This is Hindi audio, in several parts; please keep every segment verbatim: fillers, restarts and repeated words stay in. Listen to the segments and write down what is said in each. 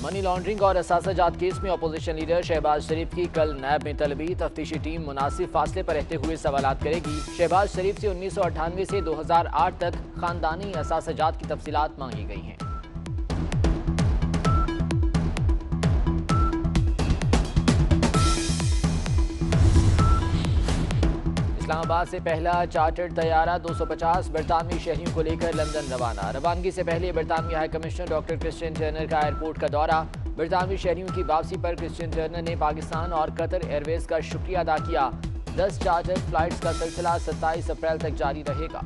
मनी लॉन्ड्रिंग और असासाजात केस में अपोजिशन लीडर शहबाज शरीफ की कल नैब में तलबी। तफ्तीशी टीम मुनासिब फासले पर रहते हुए सवालात करेगी। शहबाज शरीफ से उन्नीस सौ अट्ठानवे से दो हजार आठ तक खानदानी असासाजात की तफसीलात मांगी गई हैं। इस्लामाबाद से पहला चार्टर्ड तैयारा दो सौ पचास बरतानवी शहरियों को लेकर लंदन रवाना। रवानगी से पहले बरतानवी high commissioner doctor Christian Turner का एयरपोर्ट का दौरा। बरतानवी शहरियों की वापसी पर क्रिश्चियन टर्नर ने पाकिस्तान और कतर एयरवेज का शुक्रिया अदा किया। दस चार्टर्ड फ्लाइट्स का सिलसिला सत्ताईस अप्रैल तक जारी रहेगा।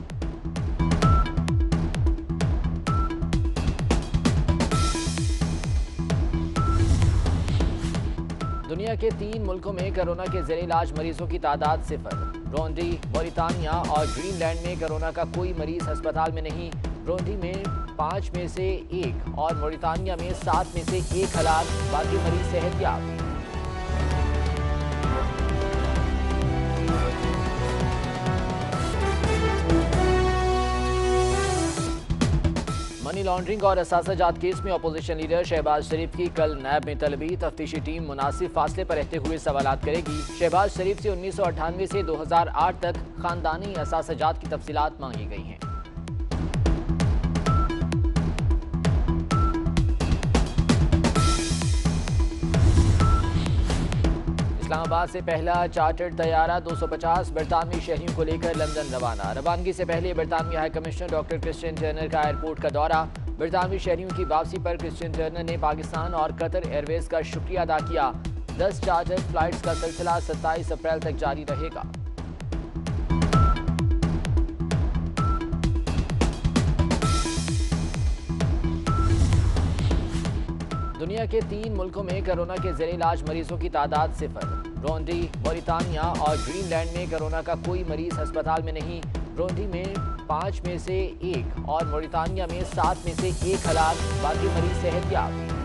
दुनिया के तीन मुल्कों में कोरोना के ज़ेरे इलाज मरीजों की तादाद सिफर। ब्रूंडी, मॉरितानिया और ग्रीनलैंड में कोरोना का कोई मरीज अस्पताल में नहीं। ब्रूंडी में पाँच में से एक और मॉरितानिया में सात में से एक हलाक, बाकी मरीज सेहतयाब। मनी लॉन्ड्रिंग और असासाजात केस में अपोजिशन लीडर शहबाज शरीफ की कल नैब में तलबी। तफ्तीशी टीम मुनासिब फासले पर रहते हुए सवालात करेगी। शहबाज शरीफ से उन्नीस सौ अट्ठानवे से दो हजार आठ तक खानदानी असासाजात की तफसीलात मांगी गई हैं। इस्लामाबाद से पहला चार्टर्ड तैयारा दो सौ पचास बरतानवी शहरियों को लेकर लंदन रवाना। रवानगी से पहले बरतानवी high commissioner doctor Christian Turner का एयरपोर्ट का दौरा। बरतानवी शहरियों की वापसी पर क्रिश्चियन टर्नर ने पाकिस्तान और कतर एयरवेज का शुक्रिया अदा किया। दस चार्टर्ड फ्लाइट्स का सिलसिला सत्ताईस अप्रैल तक जारी रहेगा। दुनिया के तीन मुल्कों में कोरोना के ज़ेरे इलाज मरीजों की तादाद सिफर। ब्रूंडी, मॉरितानिया और ग्रीनलैंड में कोरोना का कोई मरीज अस्पताल में नहीं। ब्रूंडी में पाँच में से एक और मॉरितानिया में सात में से एक हलाक, बाकी मरीज सेहतयाब।